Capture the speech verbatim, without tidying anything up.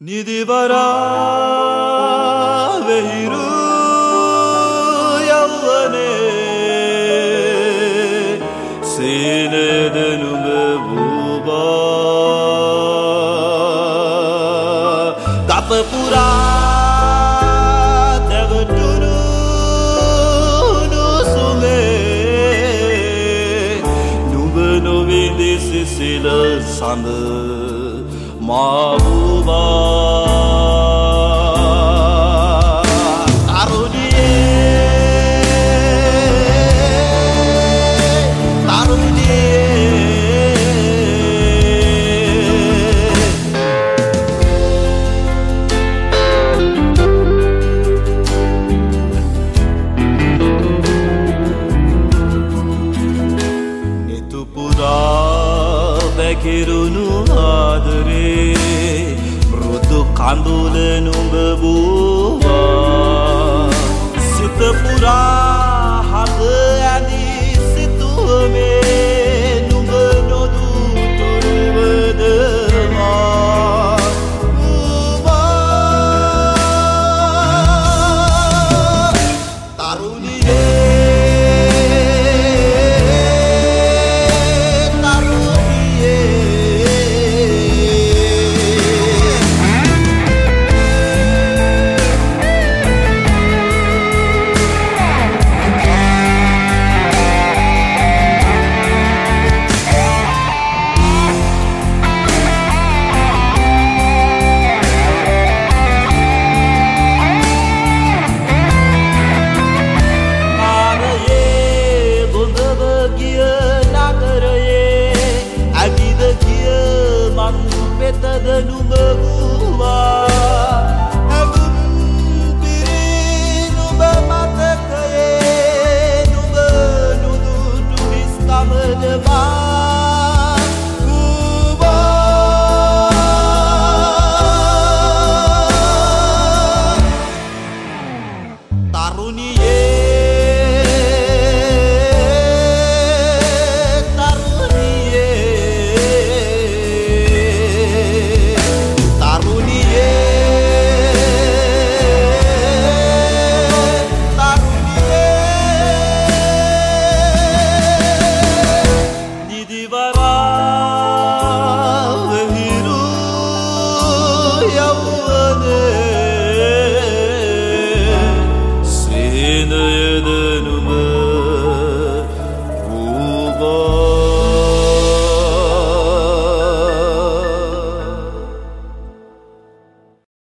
නිදිවරා වෙහිරු යව්වනේ සීනද නුඹ වූබා ගත පුරා දැවටුණු නුසුමේ නුඹ නොවිඳි සිසිල සඳ Mabuba Taruniye Taruniye Nitupura Bekirunu adare කඳුල නුඹ වූවා සිත පුරා හද ඇඳි සිතුවමේ නුඹ නොදුටුවදවා තරුණියේ Betada නුඹ වූවා හැඟුම් පිරී නුඹ මතකයේ නුඹ නුදුටු නිස්කමනවා තරුණියේ Divara